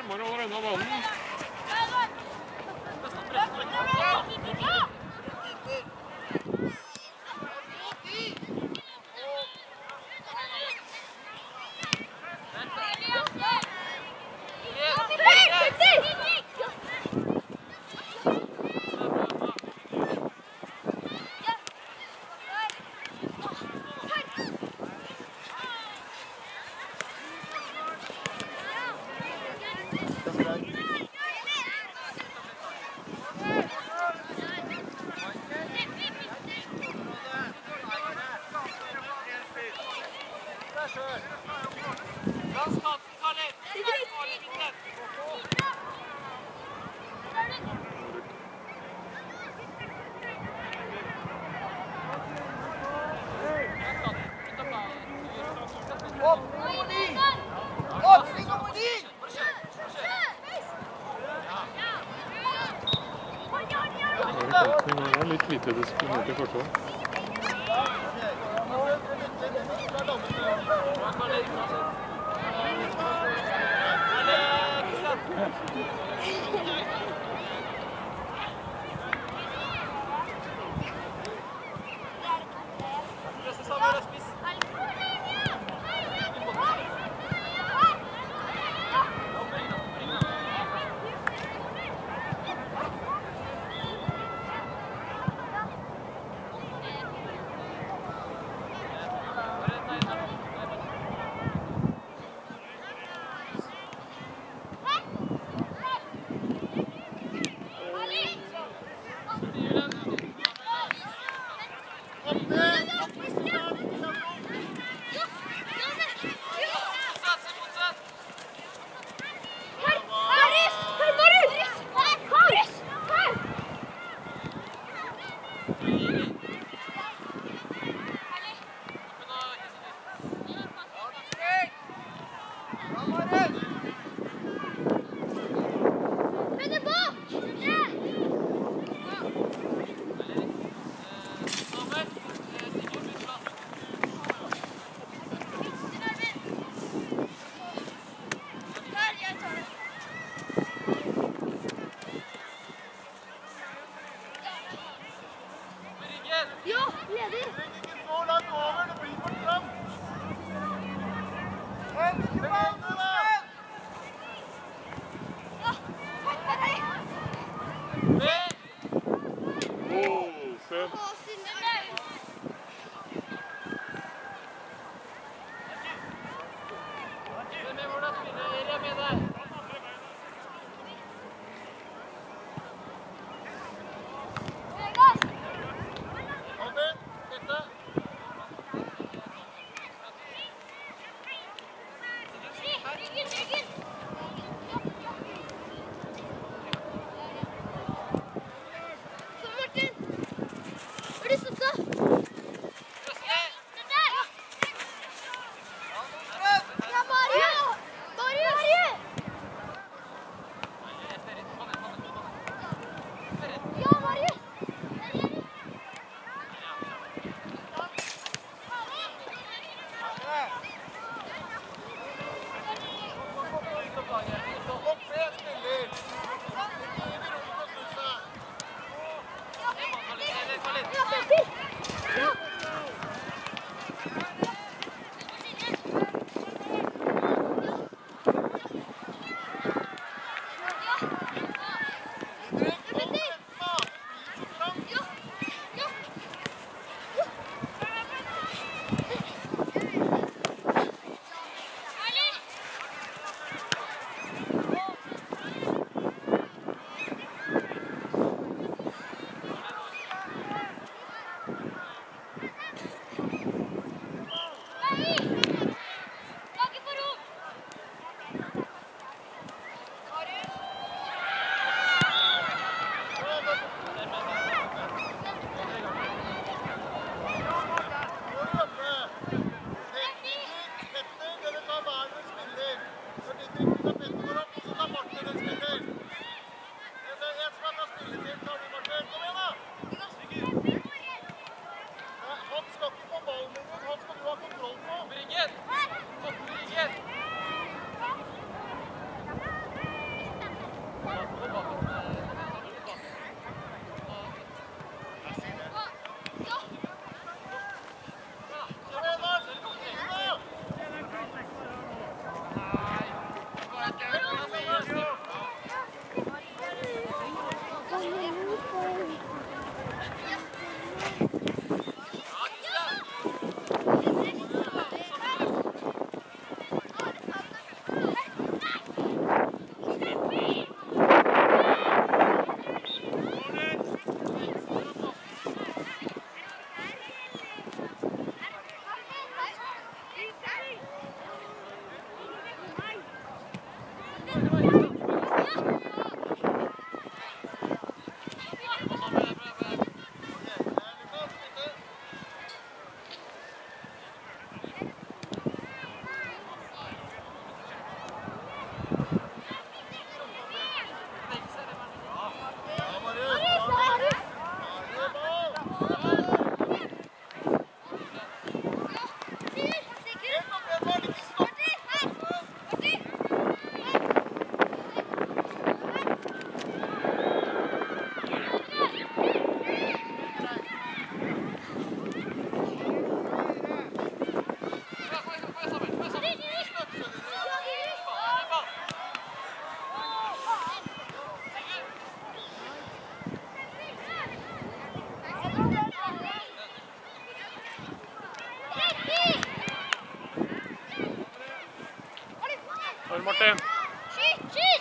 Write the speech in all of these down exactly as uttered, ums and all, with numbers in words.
Nærmere over enda ballen. Det er litt lite disiplinert i forsvar. Hold Martin. Skyt, skyt!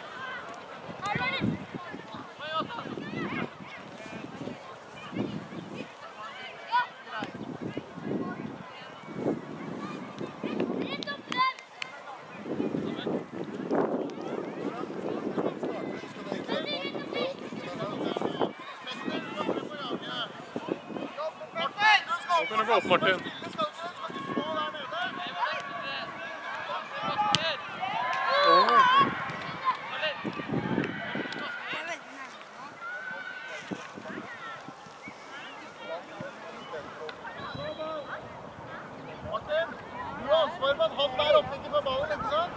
Nå kan du gå opp, Martin. Martin, du har ansvar for at han der oppe ikke får ballen, ikke sant?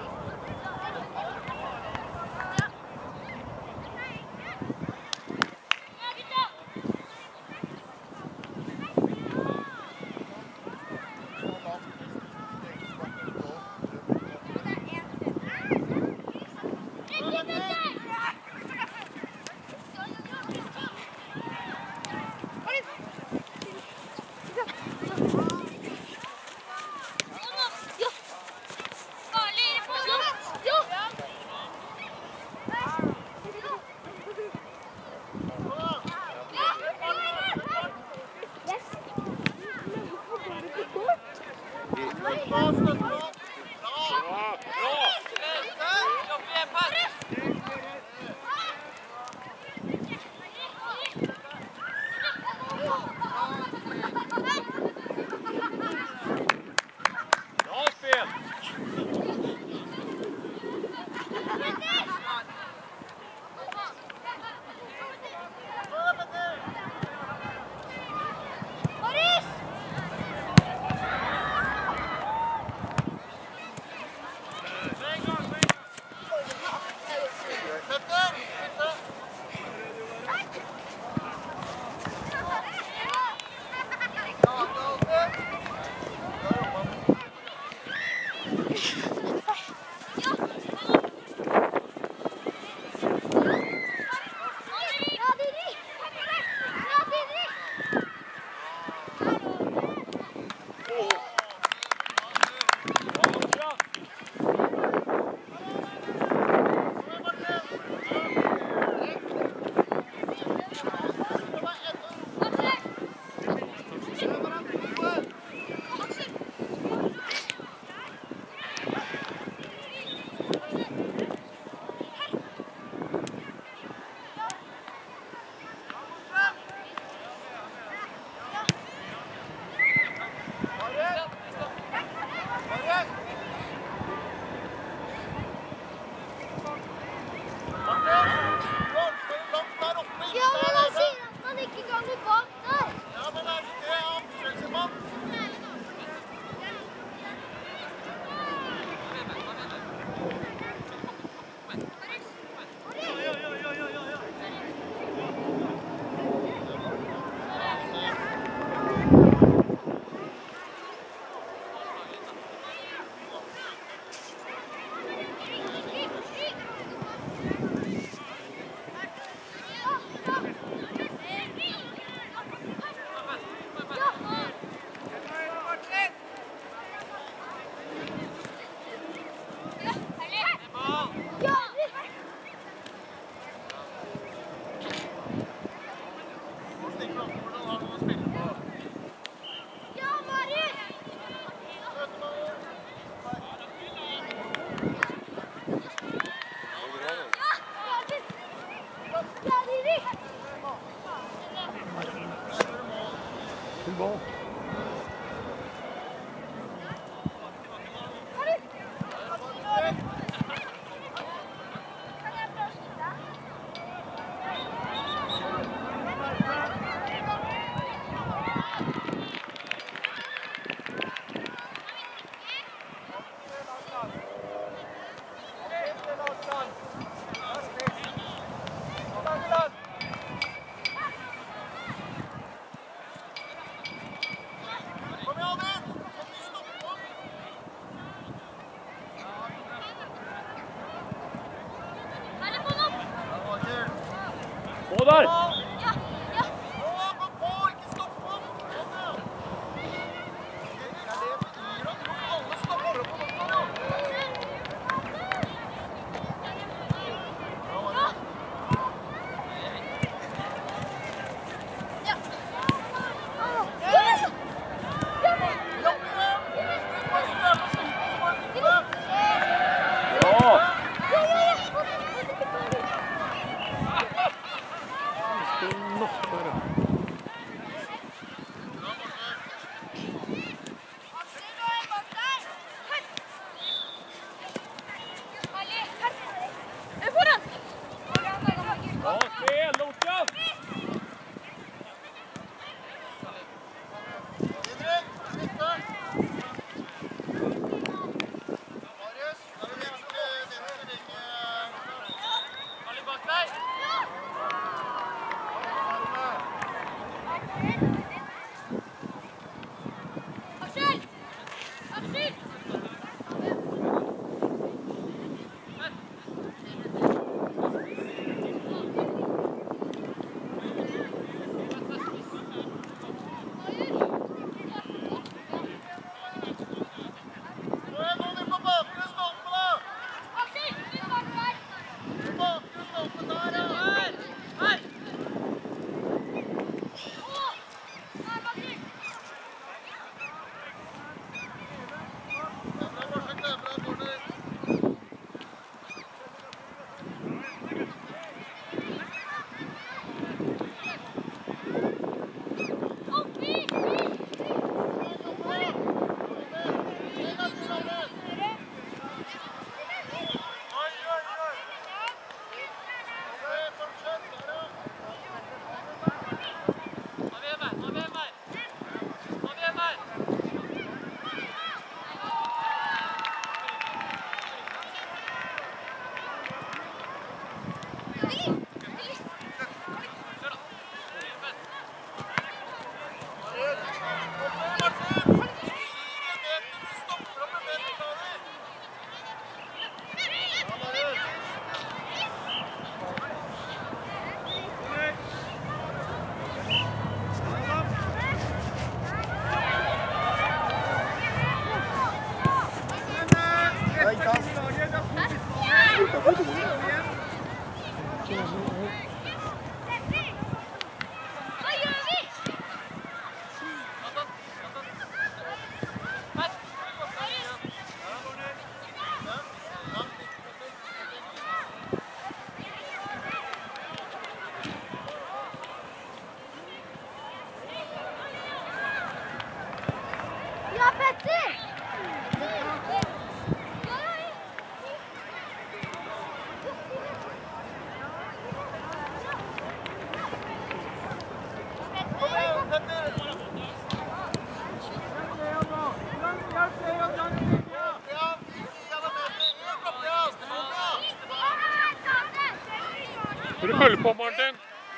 Følg på, Martin.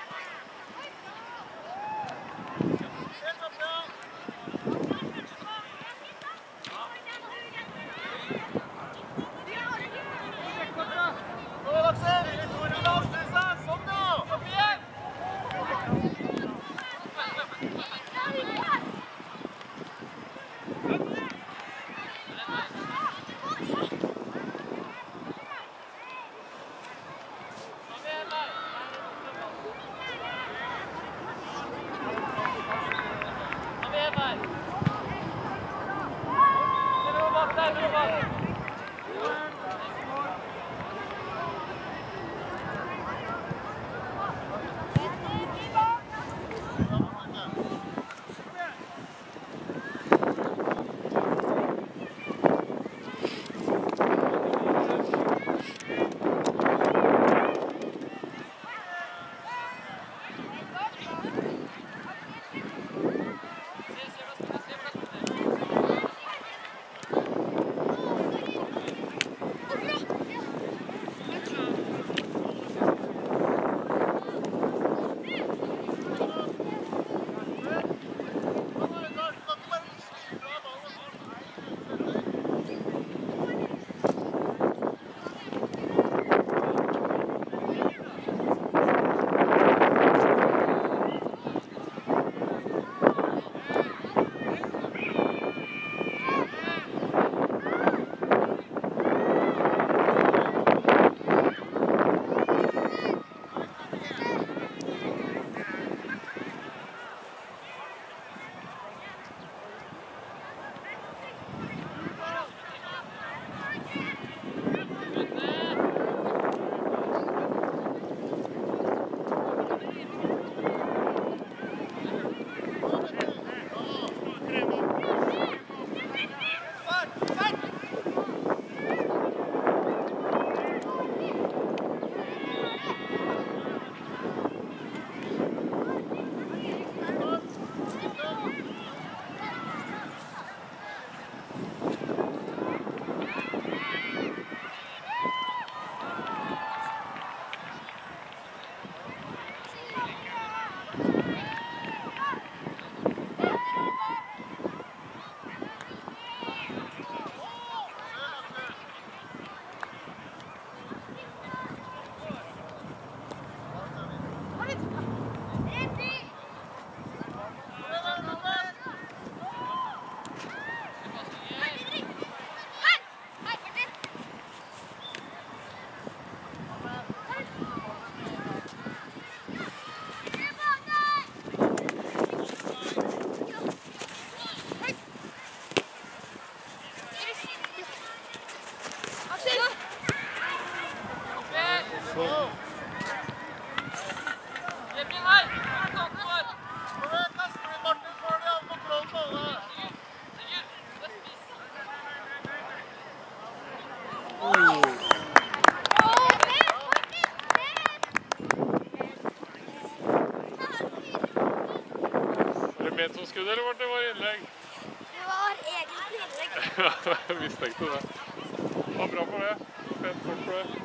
Som skudde, eller var det var innlegg? Det var egentlig innlegg. Ja, jeg mistenkte det. Det var bra for det. Fett fort for det.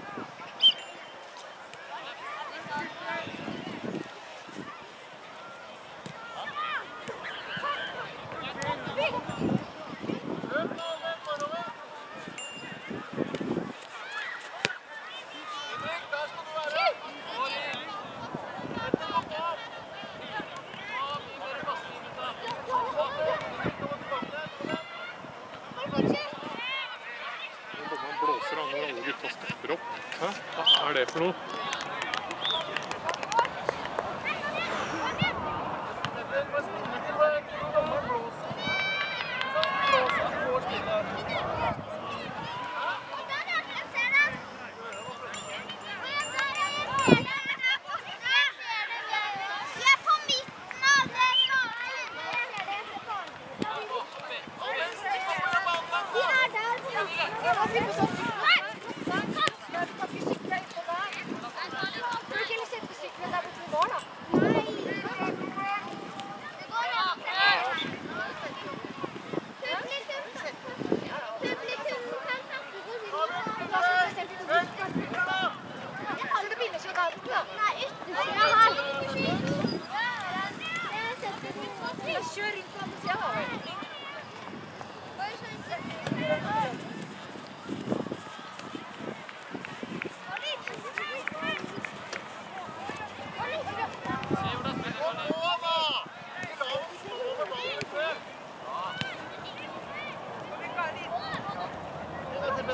Blåser han når alle gutta stopper opp. Hæ? Hva er det for noe? Nei,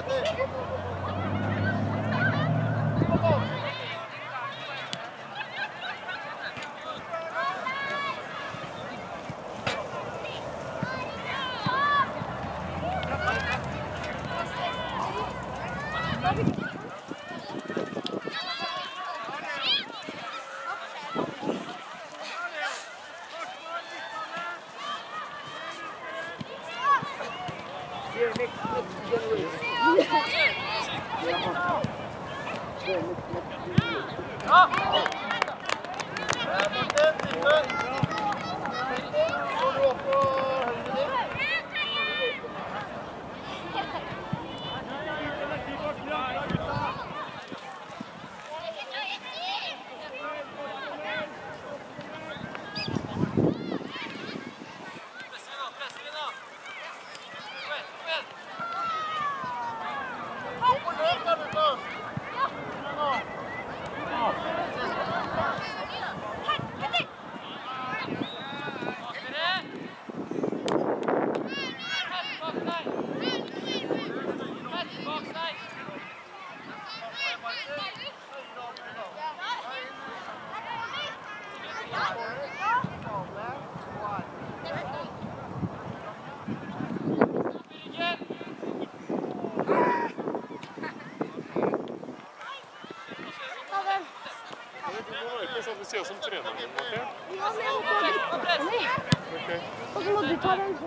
Det ser ut som trener, Martin. Ja, men jeg må ta den. Nei. Okay. Og så må du ta den.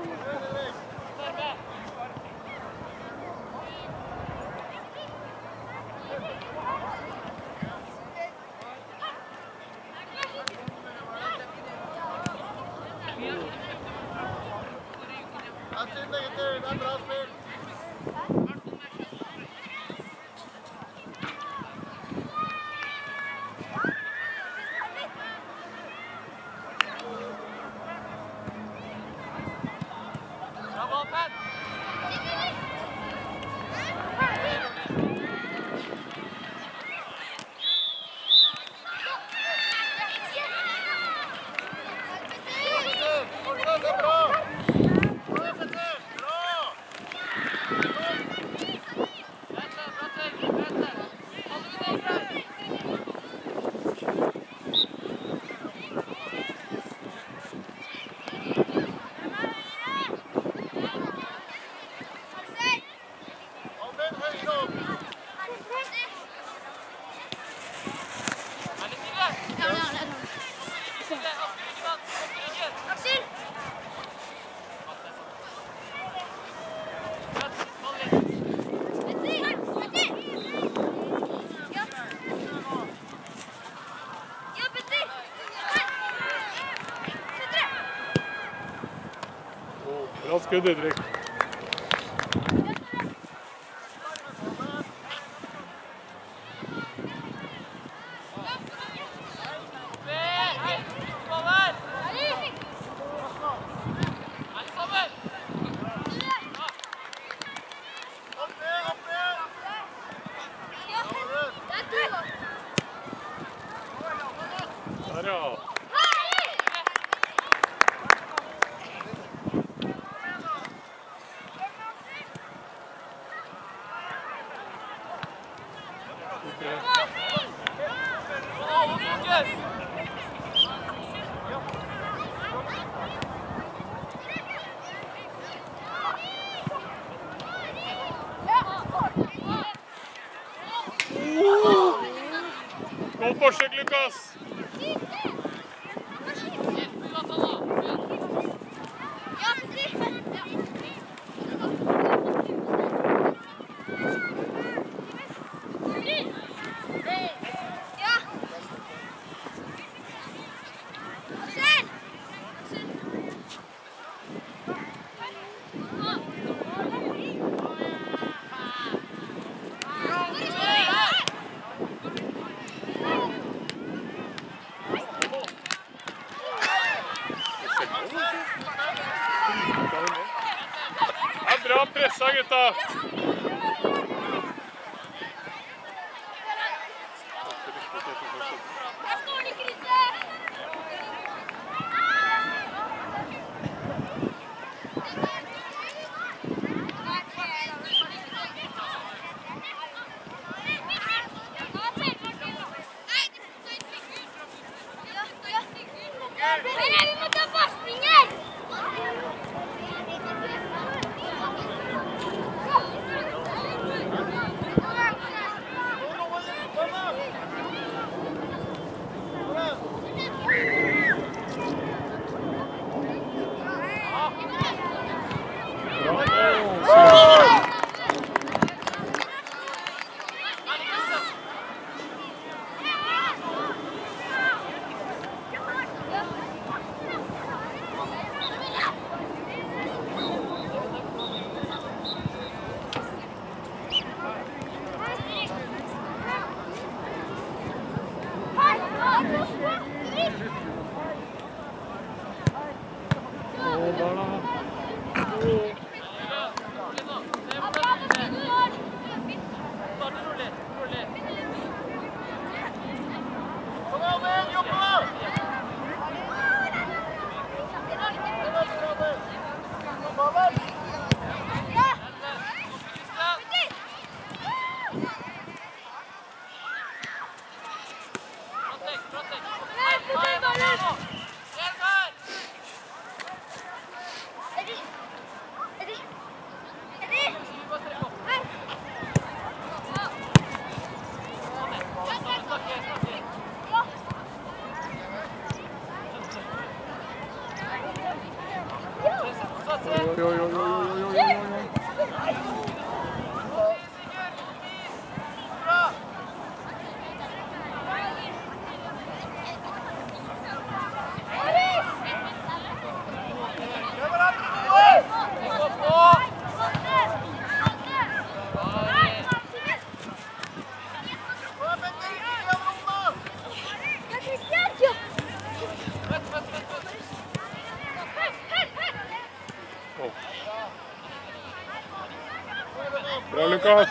Det er bra spill. Bra skudd, Didrik. Der, ja. God forsøk, Lukas! Bra pressa, gutta! Bra, Lukas.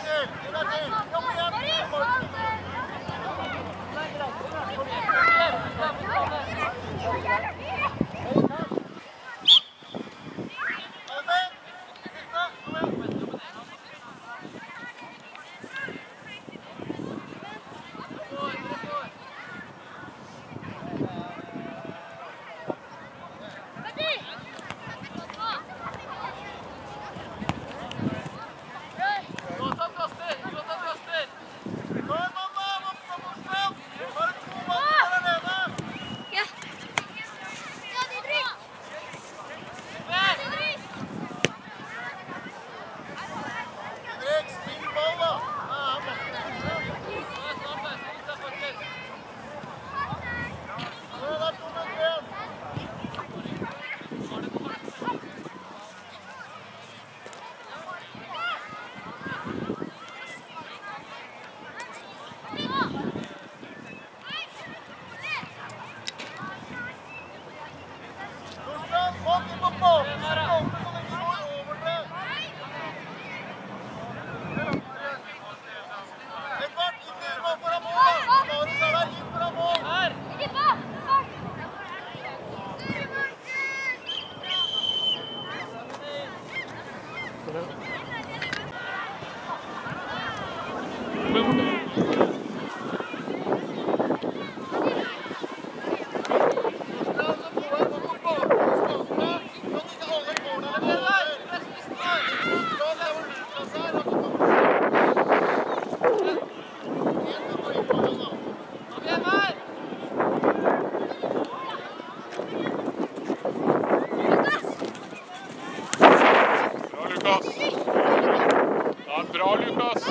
Bra, Lukas.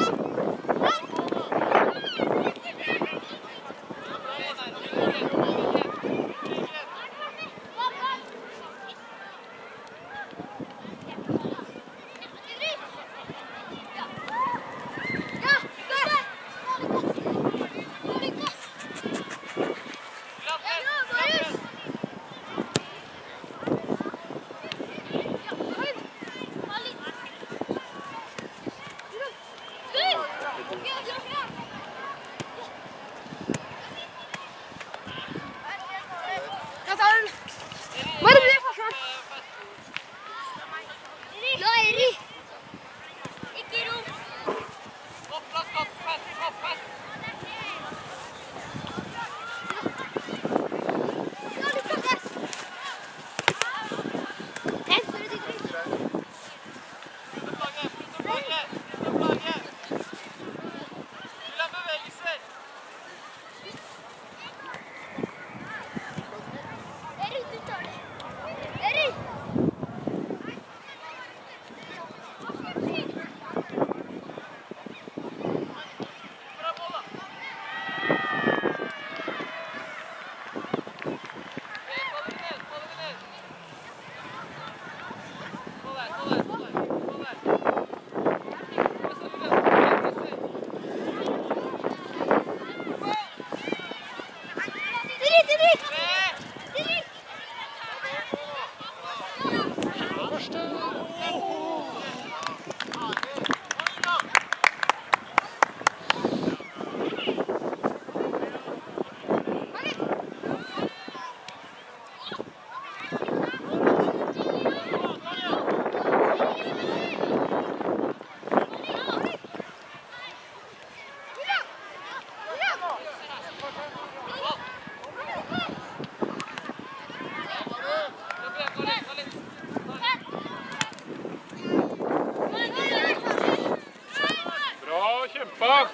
Kjempa!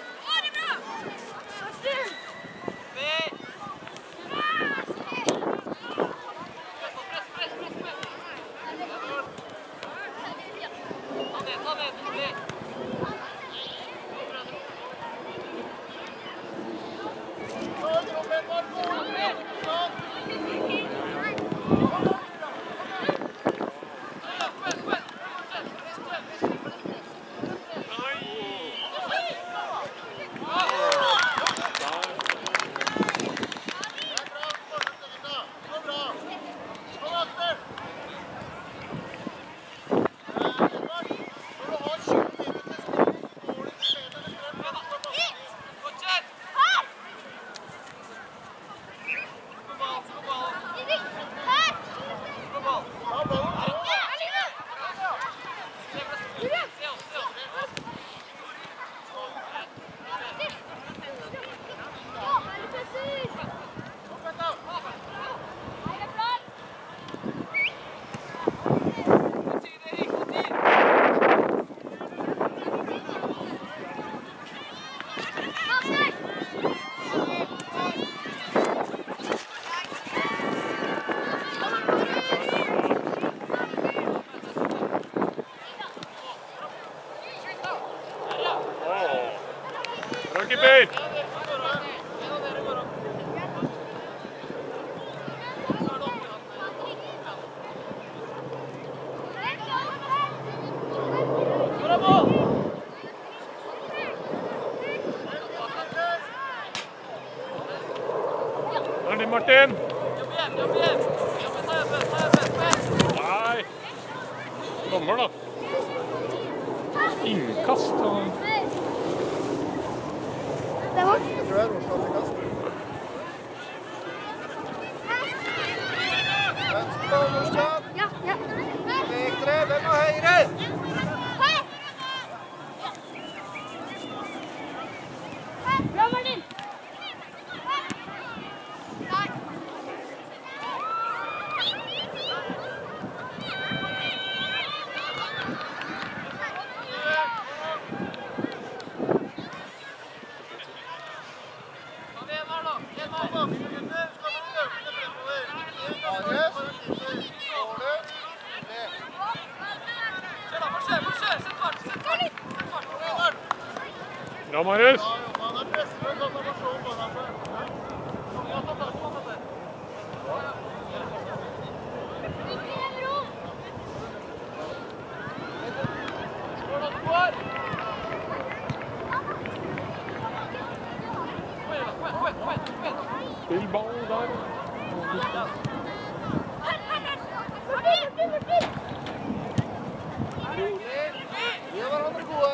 keeper! Arne Martin! Nei! Dommer da. Innkast og... Det var... Jeg tror det er Rosland til kast. Venstre og Rosland. Ja, ja. Vek dere, hvem er høyre? Bra, Martin! Bra, Marius! Spill ball der. Vi har hverandre gode.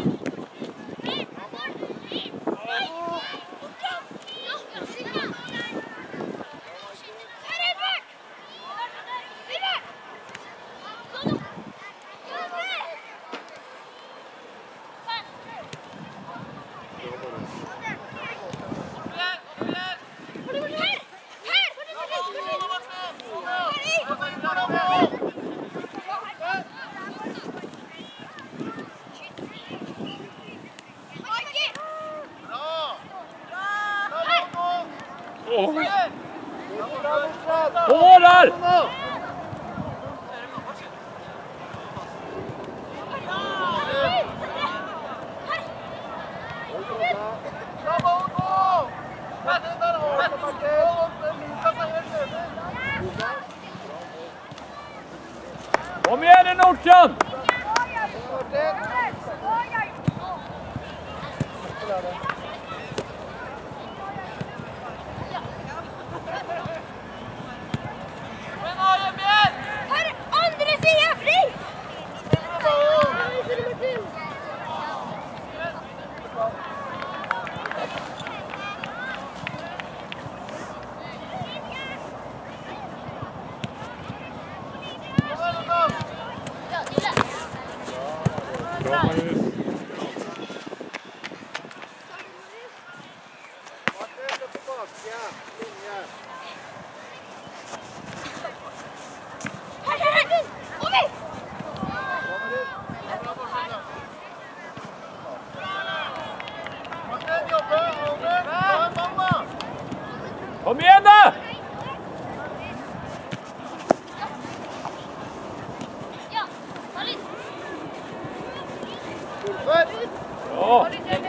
På der! Kom igjen, Nordstrand! Bra, Marius. Kom igjen da! Ja, ta litt. Ja.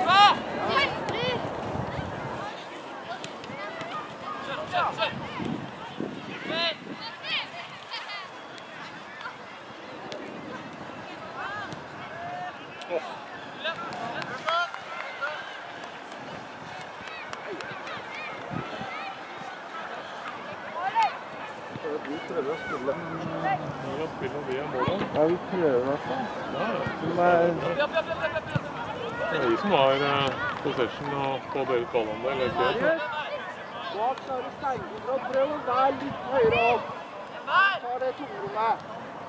Vi prøver å spille. Nå spiller vi en mål. Ja, vi prøver i hvert fall. Ja, ja. De er... Det er vi som har uh, possession og på deres ballandel. Bak så har du Steingrad. Prøv å være litt høyere opp. Ta det tomrommet.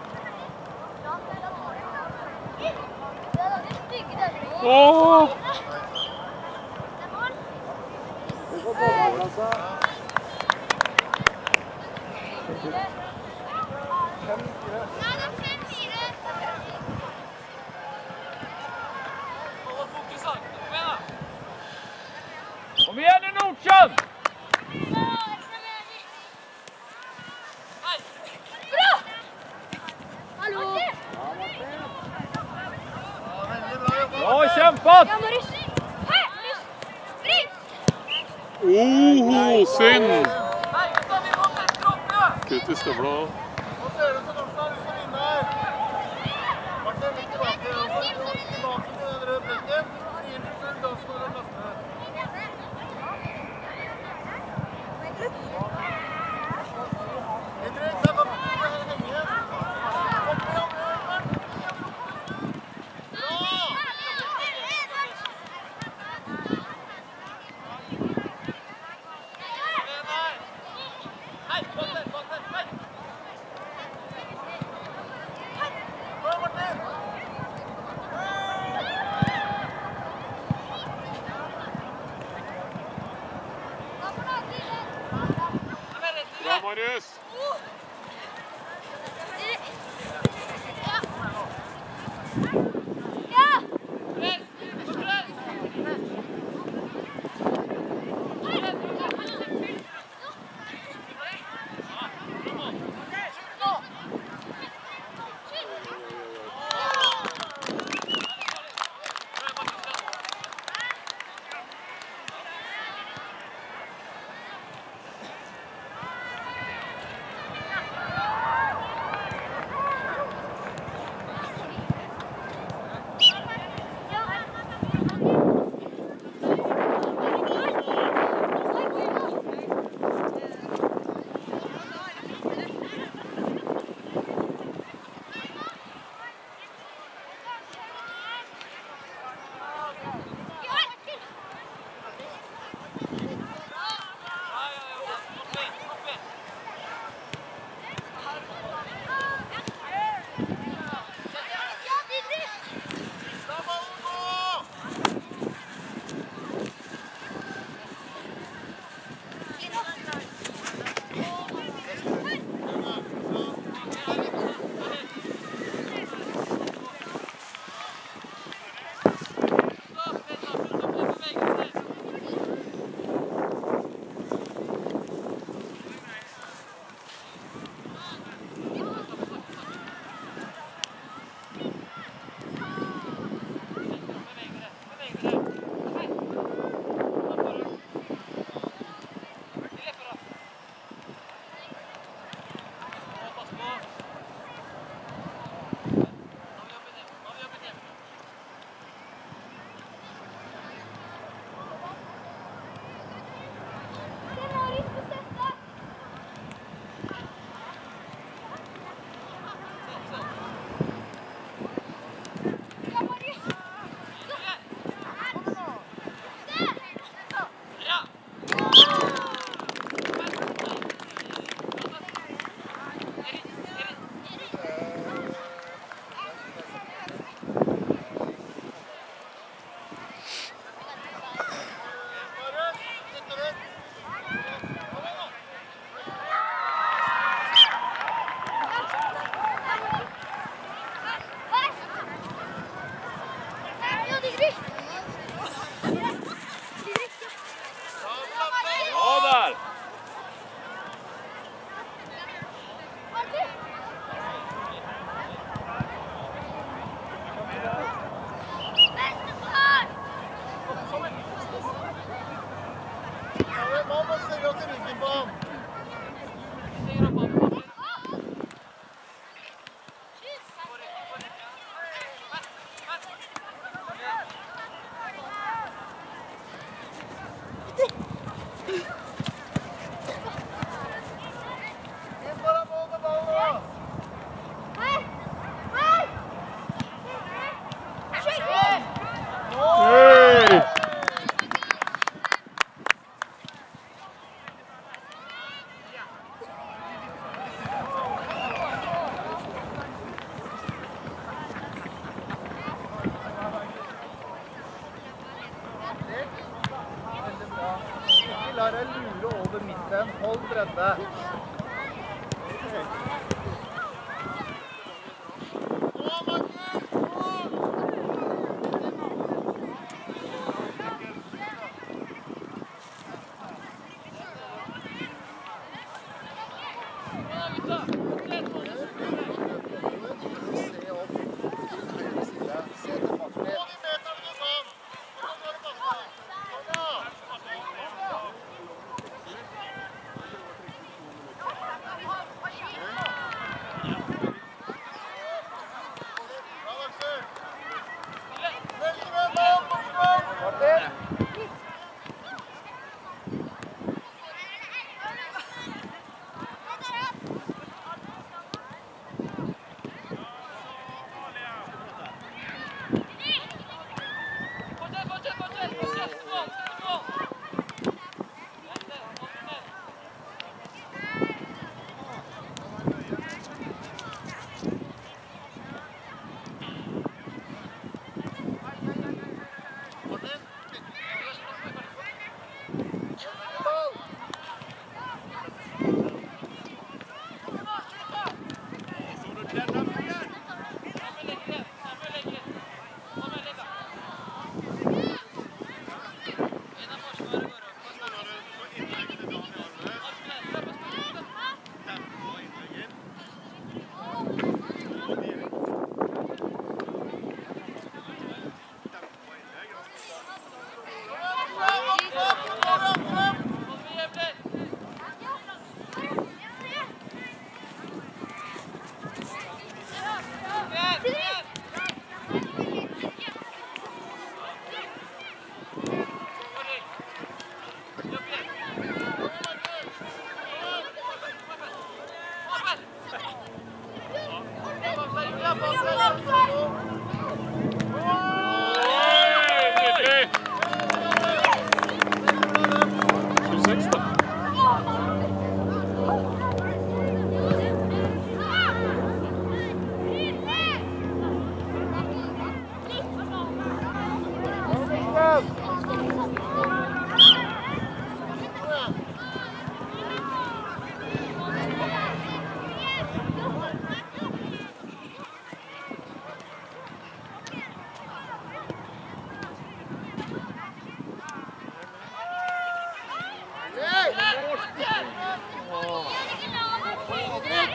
Åh! Du får ballkassa. Fem, fire. Kom igjen, Nordstrand! Bra kjempet! Ja, Marius. Hei, Marius. Oho, synd! Kutt i støvla. Nå ser det ut som Dorsen har lyst til å vinne her. Martin, litt tilbake. Og så litt tilbake til den røde plekken. Frir til full gass for å kaste ned. Henrik, der kan du henge igjen. Kom igjen, Martin. Bra, Marius! La deg lure over midten. Hold bredde.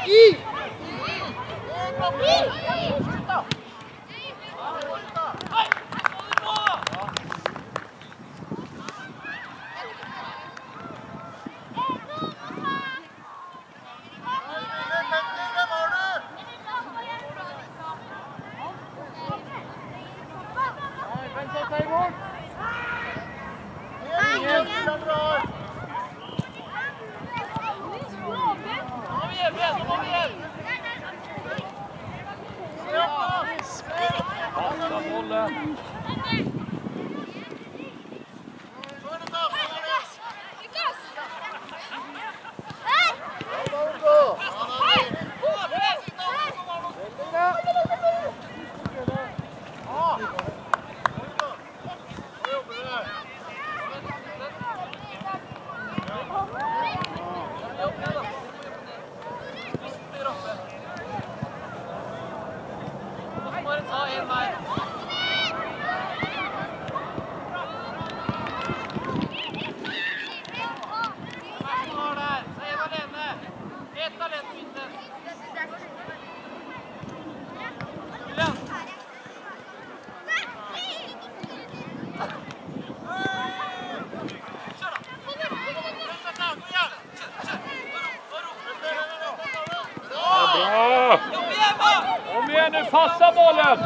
I! Kom igen nu, passa bollen!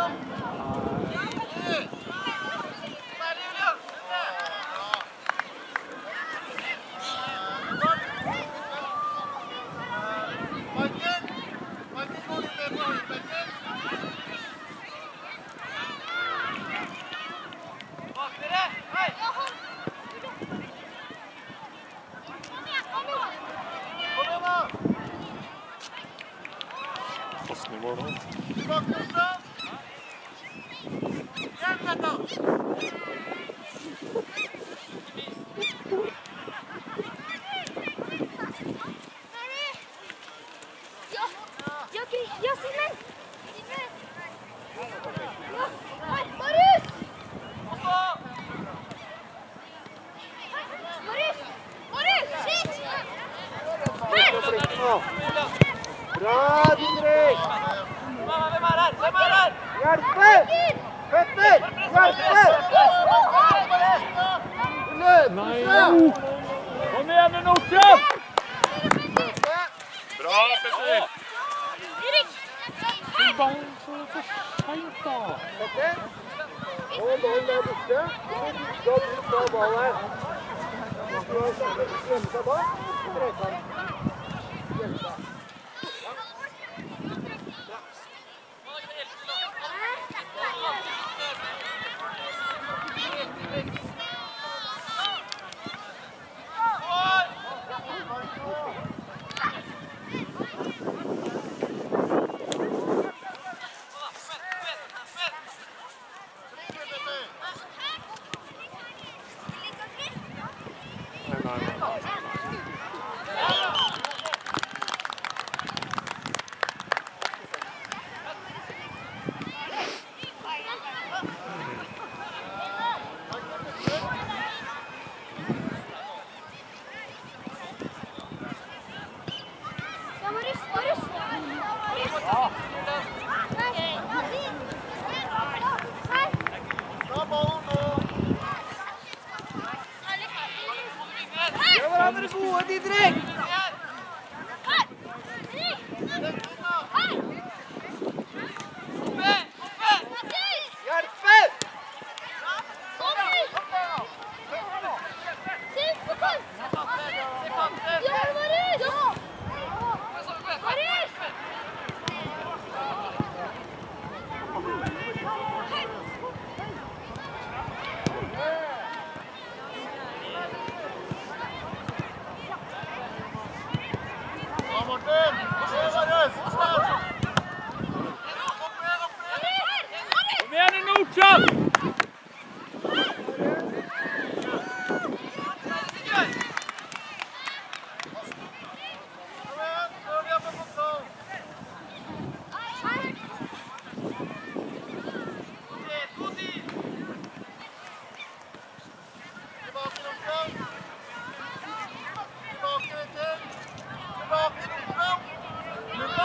Bra, Didrik! Hjelpe! Petter! Hjelpe! Nei, kom igjen, Nordstrøm! Bra, Petter! Ballen så for sent da. Petter? Hold ballen der borte. Så skal du ta ballen her. Så skal du gjemme seg bak. Drøyta. Gjemme seg. Dere er gode, Didrik! Hjelpe! Kom igjen, Nordstrøm! Tilbake,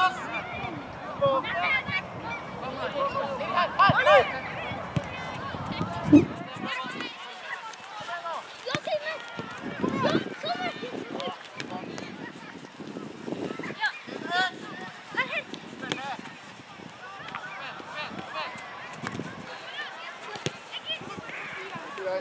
greit.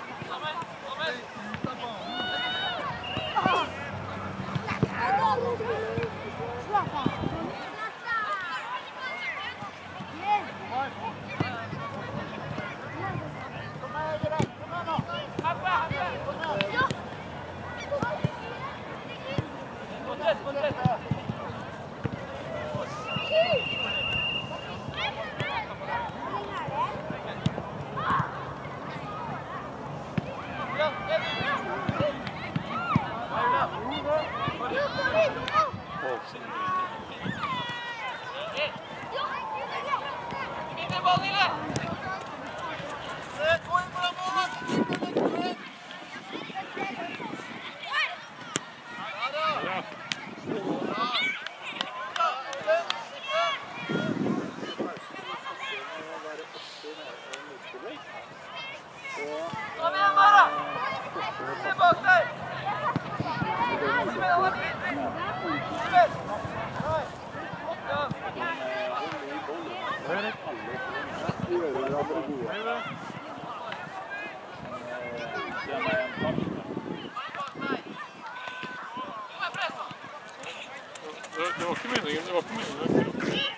Det var ikke meningen, det var ikke meningen.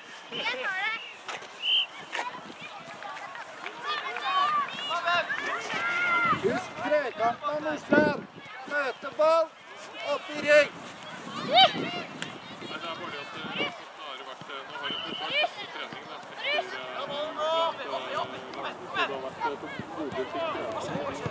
Husk trekanten av Nordsjøen. Møteball opp i ring. Nei, det er bare det at det har vært, nå har det vært masse trening da. Etter at det har vært gode ting.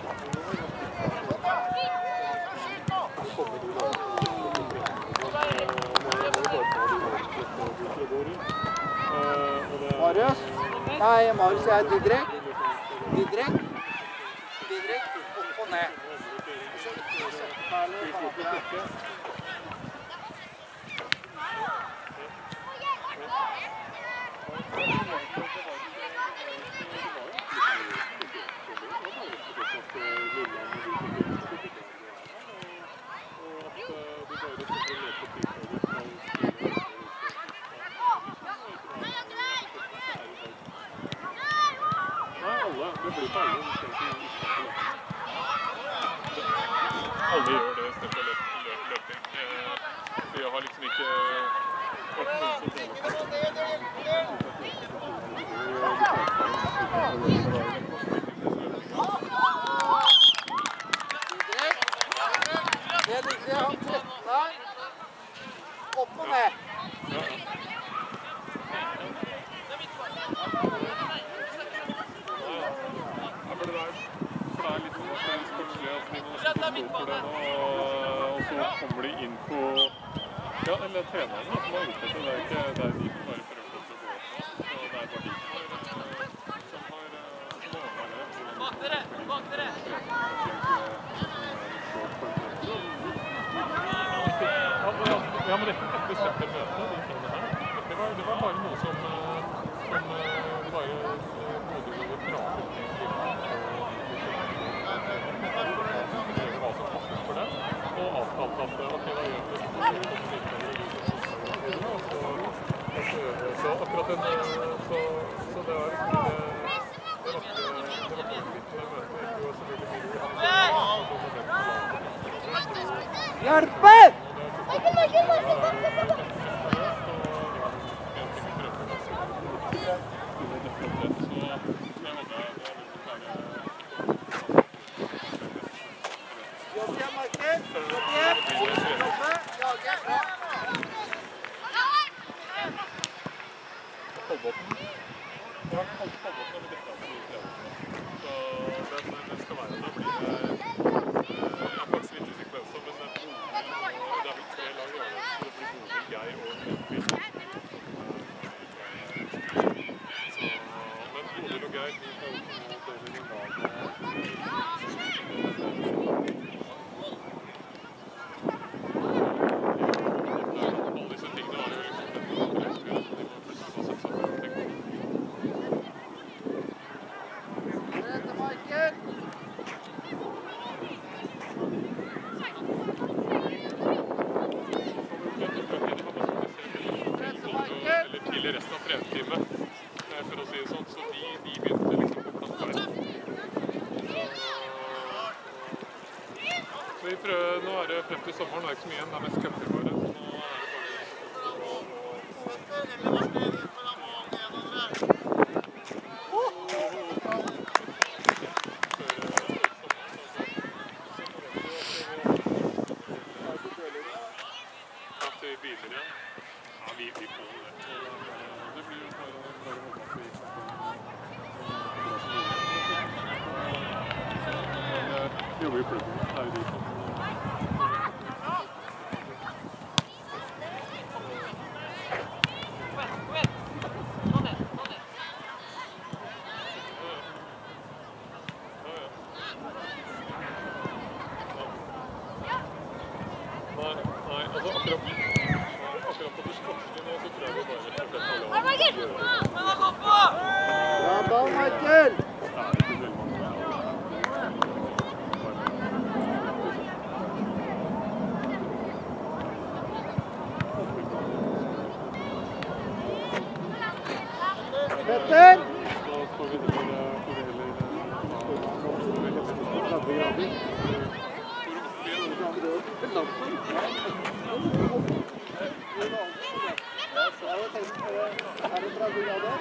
Marius? Nei, Marius er Didrik. Didrik. Didrik, opp og ned. Så ikke sett perler på hverandre. Alle gjør det istedenfor løping. For jeg har liksom ikke vært noen som dårlig på Det ligger han tretten der. Opp og ned. Og så kommer de inn på ja, eller trenerne som har gjort det. Det er ikke det er de som bare prøver å gå opp nå. Så det er bare de som har som har som har bak dere! Bak dere! Ja, men det er ikke et bestemt møte, de tingene her. Det var, det var bare noe som, som bare både ville prate om egentlig. Hva som passer for dem, og avtalt at ok, da gjør vi det. Så akkurat den, så, så det var ikke det, det var ikke det var ikke litt med møte, ikke så veldig mye vi hadde. Hjelpe! Jeg er faktisk litt usikker på det, men det er vel tre lag i år. prøve, nå er det frem til sommeren, det er ikke så mye igjen, det er mest cuper bare. Så nå er det bare... Til biler igjen. Ja, vi, vi får det. Det blir jo bare å håpe at vi kan jobbe i klubben. Det er jo de som... Nei, nei, altså akkurat, akkurat på sportslig nå så tror jeg vi bare rett og slett har lov å gjøre det. Bra ball, Michael! Det er ikke veldig mange. Petter! Da får vi det heller... tretti grader. Er det tretti grader?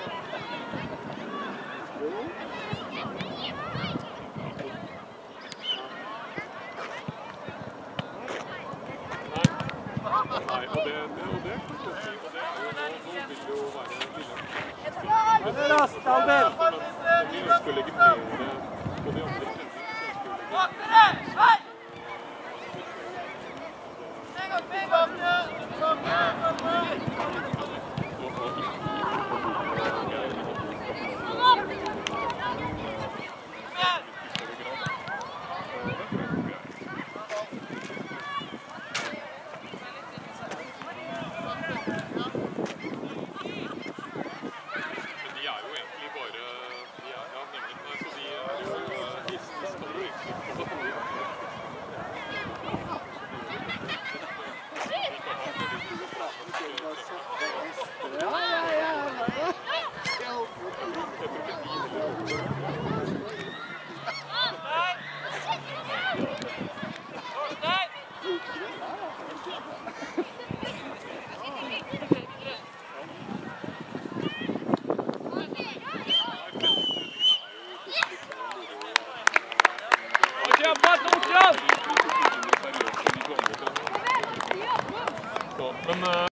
Nei, og det, det, og det, og det, og det er jo nå, nå vil det jo være lille. Det er raskt, Albert! Men vi ønsker å legge mer på de andre trening, så ønsker vi å legge mer. Men